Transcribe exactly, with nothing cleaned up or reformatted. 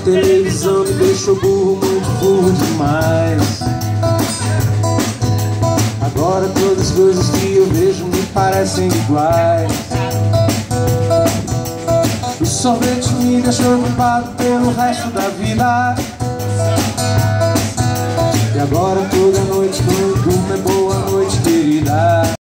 televisão me deixou burro, muito burro demais. Agora todas as coisas que eu vejo me parecem iguais. O sorvete me deixou culpado pelo resto da vida. E agora toda noite quando eu durmo é boa noite, querida.